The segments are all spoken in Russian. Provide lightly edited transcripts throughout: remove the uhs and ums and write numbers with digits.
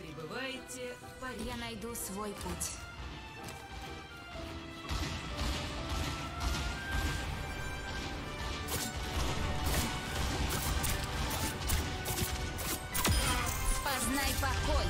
Прибываете в Париж. Я найду свой путь. Познай покой.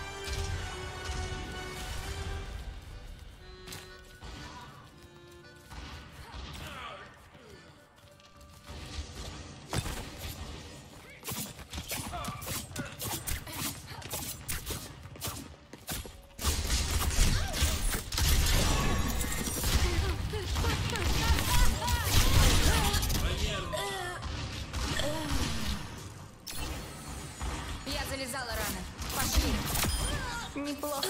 Я залезала рано. Пошли. Неплохо.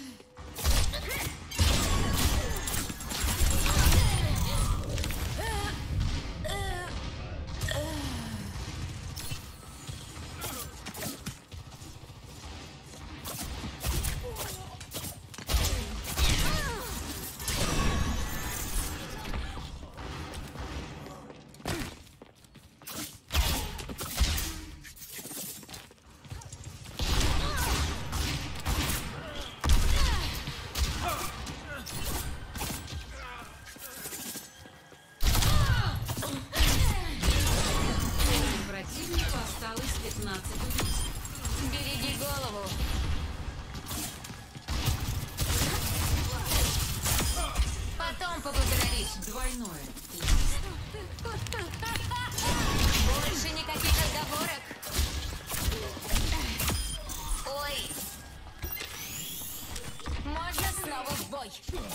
Противнику осталось 15 убийств. Береги голову. Потом поблагодаришь. Двойное. Больше никаких отговорок. Ой. Можно снова в бой.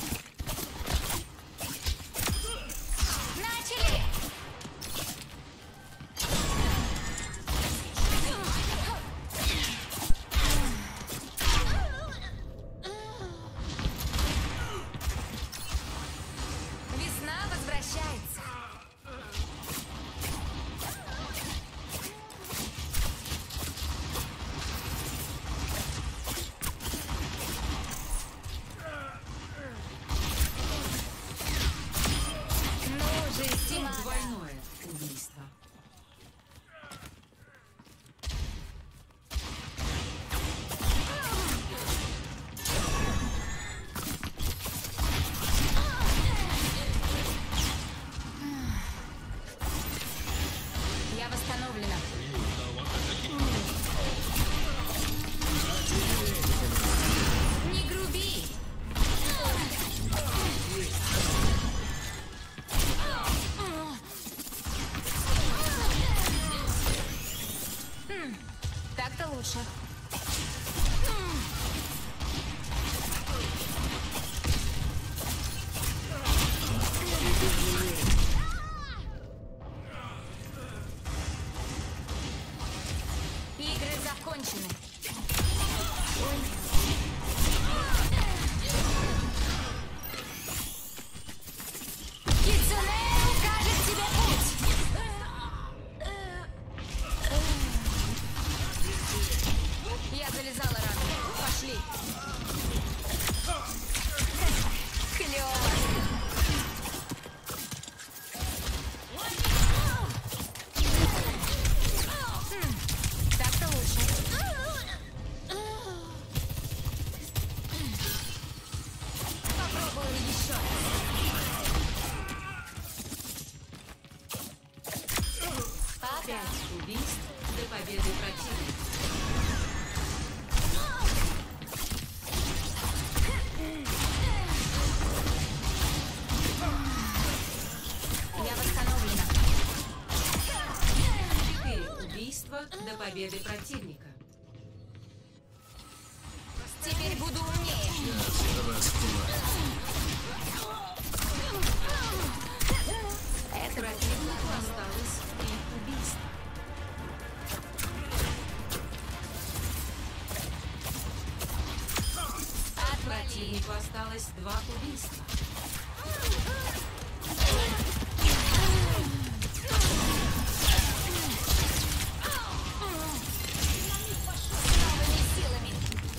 Начали! Весна возвращается. Ну же, Сима. Двойное убийство. Я восстановлена. Не груби. Так-то лучше. Игры закончены. Кицуне укажет тебе путь. Я залезала рано. Пошли. Клёво. Так-то лучше. Попробуем еще раз. 5 убийств до победы противника. Я восстановлена. 4 убийства до победы противника. Теперь буду умнее. Это Противнику осталось 3 убийства. отвали. Противнику осталось 2 убийства. Новыми силами.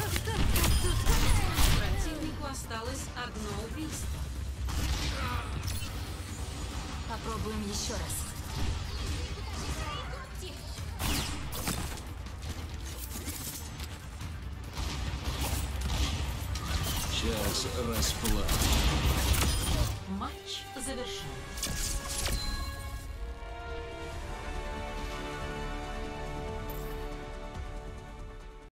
Противнику осталось 1 убийство. Попробуем еще раз. Сейчас расплата. Матч завершен.